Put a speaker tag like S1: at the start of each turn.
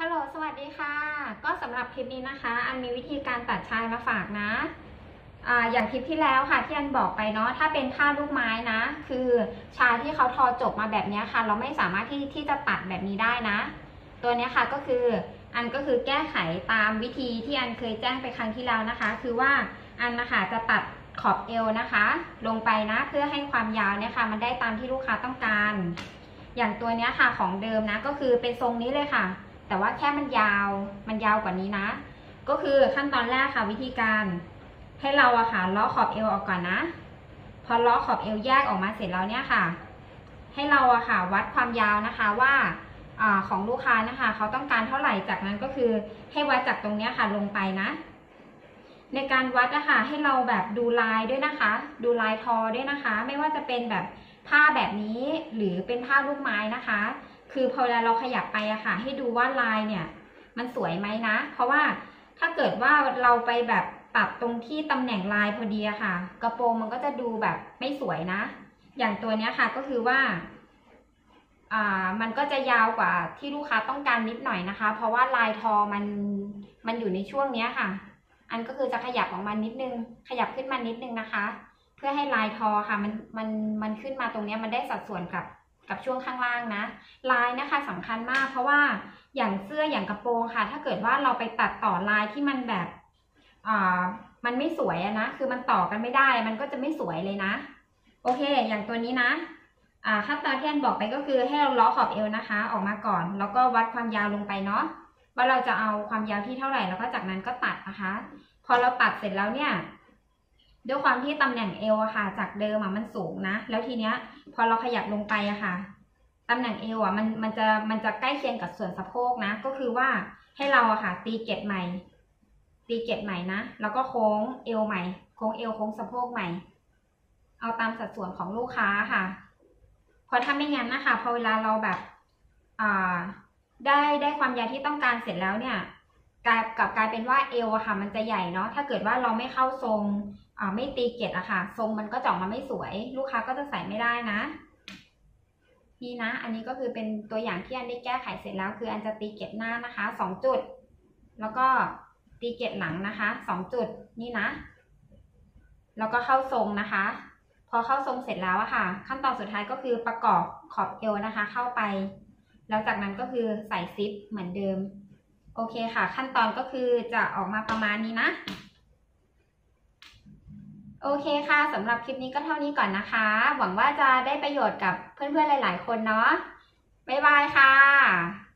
S1: ฮัลโหลสวัสดีค่ะก็สำหรับคลิปนี้นะคะอันมีวิธีการตัดชายมาฝากนะอย่างคลิปที่แล้วค่ะที่อันบอกไปเนาะถ้าเป็นผ้าลูกไม้นะคือชายที่เขาทอจบมาแบบนี้ค่ะเราไม่สามารถที่จะตัดแบบนี้ได้นะตัวนี้ค่ะก็คือแก้ไขตามวิธีที่อันเคยแจ้งไปครั้งที่แล้วนะคะคือว่าอันนะคะจะตัดขอบเอวนะคะลงไปนะเพื่อให้ความยาวเนี่ยค่ะมันได้ตามที่ลูกค้าต้องการอย่างตัวนี้ค่ะของเดิมนะก็คือเป็นทรงนี้เลยค่ะแต่ว่าแค่มันยาวกว่านี้นะก็คือขั้นตอนแรกค่ะวิธีการให้เราอะค่ะล้อขอบเอวออกก่อนนะพอล้อขอบเอวแยกออกมาเสร็จแล้วเนี่ยค่ะให้เราอะค่ะวัดความยาวนะคะว่าของลูกค้านะคะเขาต้องการเท่าไหร่จากนั้นก็คือให้วัดจากตรงนี้ค่ะลงไปนะในการวัดอะค่ะให้เราแบบดูลายด้วยนะคะดูลายทอด้วยนะคะไม่ว่าจะเป็นแบบผ้าแบบนี้หรือเป็นผ้าลูกไม้นะคะคือพอเวลาเราขยับไปอะค่ะให้ดูว่าลายเนี่ยมันสวยไหมนะเพราะว่าถ้าเกิดว่าเราไปแบบตัดตรงที่ตำแหน่งลายพอดีอะค่ะกระโปรงมันก็จะดูแบบไม่สวยนะอย่างตัวนี้ค่ะก็คือว่ามันก็จะยาวกว่าที่ลูกค้าต้องการนิดหน่อยนะคะเพราะว่าลายทอมันอยู่ในช่วงนี้ค่ะอันก็คือจะขยับออกมานิดนึงขยับขึ้นมานิดนึงนะคะเพื่อให้ลายทอค่ะมันขึ้นมาตรงนี้มันได้สัดส่วนกับช่วงข้างล่างนะลายนะคะสำคัญมากเพราะว่าอย่างเสื้ออย่างกระโปรงค่ะถ้าเกิดว่าเราไปตัดต่อลายที่มันแบบมันไม่สวยนะคือมันต่อกันไม่ได้มันก็จะไม่สวยเลยนะโอเคอย่างตัวนี้นะขั้นตอนที่อันบอกไปก็คือให้เราล้อขอบเอวนะคะออกมาก่อนแล้วก็วัดความยาวลงไปเนาะว่าเราจะเอาความยาวที่เท่าไหร่แล้วก็จากนั้นก็ตัดนะคะพอเราตัดเสร็จแล้วเนี่ยด้วยความที่ตำแหน่งเอวอะค่ะจากเดิมมันสูงนะแล้วทีเนี้ยพอเราขยับลงไปอะค่ะตำแหน่งเอวมันจะใกล้เคียงกับส่วนสะโพกนะก็คือว่าให้เราอะค่ะตีเกล็ดใหม่นะแล้วก็โค้งเอวใหม่โค้งเอวโค้งสะโพกใหม่เอาตามสัดส่วนของลูกค้าค่ะเพราะถ้าไม่งั้นนะคะพอเวลาเราแบบได้ความยาวที่ต้องการเสร็จแล้วเนี่ยกลายเป็นว่าเอวอะค่ะมันจะใหญ่เนาะถ้าเกิดว่าเราไม่เข้าทรงไม่ตีเกล็ดอะค่ะทรงมันก็จะออกมาไม่สวยลูกค้าก็จะใส่ไม่ได้นะนี่นะอันนี้ก็คือเป็นตัวอย่างที่อันได้แก้ไขเสร็จแล้วคืออันจะตีเกล็ดหน้านะคะ2 จุดแล้วก็ตีเกล็ดหลังนะคะ2 จุดนี่นะแล้วก็เข้าทรงนะคะพอเข้าทรงเสร็จแล้วอะค่ะขั้นตอนสุดท้ายก็คือประกอบขอบเอวนะคะเข้าไปแล้วจากนั้นก็คือใส่ซิปเหมือนเดิมโอเคค่ะขั้นตอนก็คือจะออกมาประมาณนี้นะโอเคค่ะสำหรับคลิปนี้ก็เท่านี้ก่อนนะคะหวังว่าจะได้ประโยชน์กับเพื่อนๆหลายๆคนเนาะบ๊ายบายค่ะ